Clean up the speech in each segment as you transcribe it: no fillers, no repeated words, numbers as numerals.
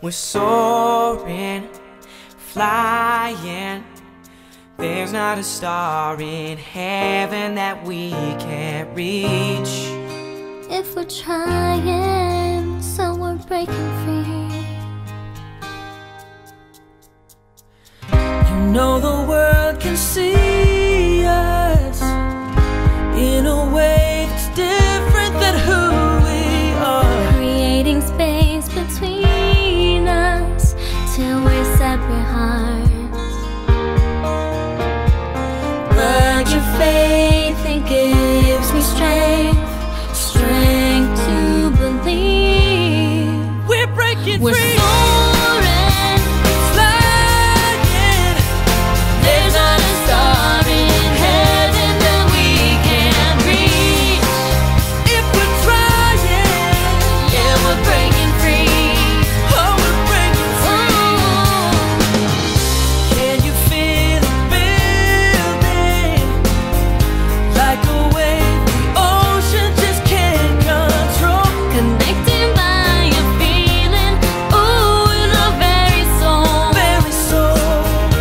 We're soaring, flying. There's not a star in heaven that we can't reach. If we're trying, so we're breaking free. You know the world can see us in a way that's different than who we are. Creating space between us till we're separate hearts. But your faith, it gives me strength, strength to believe. We're breaking We're free. soaring, Flying. there's not a star in heaven that we can't reach. If we're trying, Yeah, we're breaking free. oh, we're breaking free. Can you feel it building? Like a wave the ocean just can't control. Connecting by a feeling, ooh, in our very soul. Very soul.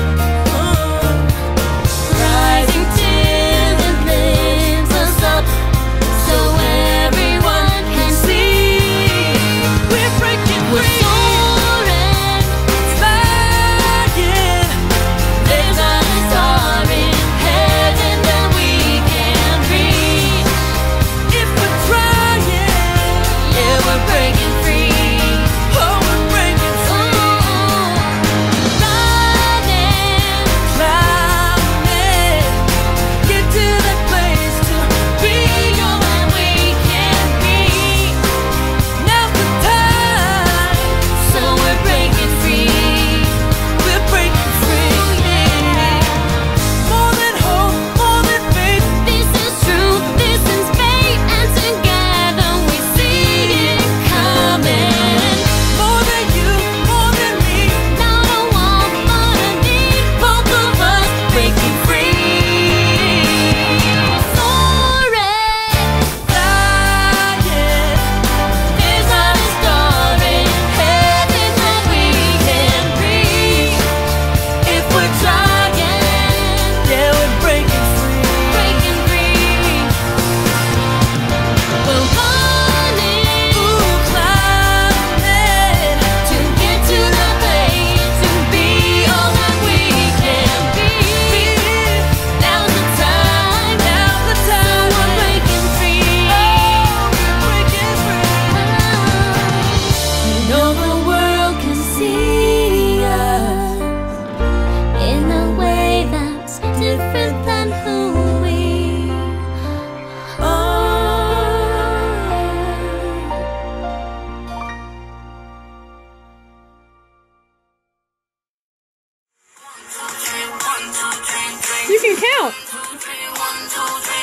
Rising till it lifts us up, so everyone can see. We're breaking We're free. soaring, Flying. there's not a star in heaven that we can't reach. If we're trying, Yeah, we're breaking free. oh, we're breaking free. Riding, Climbing. Get to that place to be you're where we can be. Now's the time. So we're breaking free. We're breaking free. More than hope, more than faith. This is true, this is fate, and together we see it coming. More than you, more than me. Not a want, but a need, both of us breaking free. Soaring, Flying. there's not a star in heaven that we can reach. If we're trying, yeah, we're breaking free. Breaking free. We're running Ooh, climbing. to get to the place to be all that we can be. Now's the time, Now's the so time. we're breaking free. We're breaking free. You know the world can see us in a way that's different than who we are. You can count.